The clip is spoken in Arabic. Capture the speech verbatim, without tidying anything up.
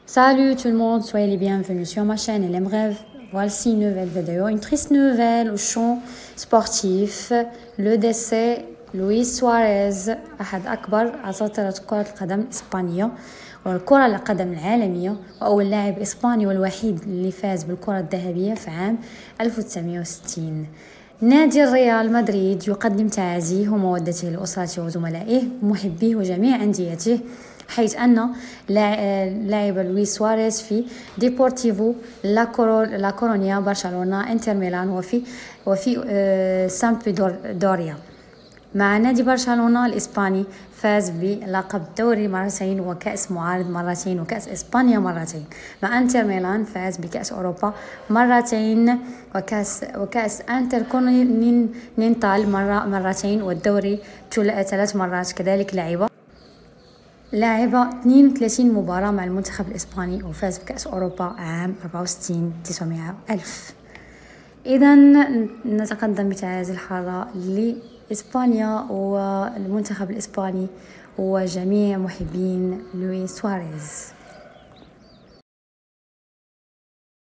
Salut tout le monde, soyez les bienvenus sur ma chaîne L M Rêve. Voici une nouvelle vidéo, une triste nouvelle au champ sportif. Le décès لويس سواريز أحد أكبر أساطرة كرة القدم الإسبانية والكرة القدم العالمية، وأول لاعب إسباني والوحيد اللي فاز بالكرة الذهبية في عام ألف وتسعمائة وستين. نادي الريال مدريد يقدم تعازيه ومودته لأسرته وزملائه ومحبيه وجميع أنديته، حيث أن لاعب لويس سواريز في ديبورتيفو لا كورونيا، برشلونة، انتر ميلان، وفي وفي سامبدوريا. مع نادي برشلونة الإسباني فاز بلقب الدوري مرتين وكأس معارض مرتين وكأس إسبانيا مرتين. مع انتر ميلان فاز بكأس أوروبا مرتين وكأس وكأس انتر كونتيننتال مرة مرتين والدوري ثلاث مرات. كذلك لعب لعب اثنين وثلاثين مباراة مع المنتخب الإسباني وفاز بكأس أوروبا عام أربعة وستين تسعمائة ألف. إذا نتقدم بتعازي الحارة لإسبانيا والمنتخب الإسباني وجميع محبين لويس سواريز.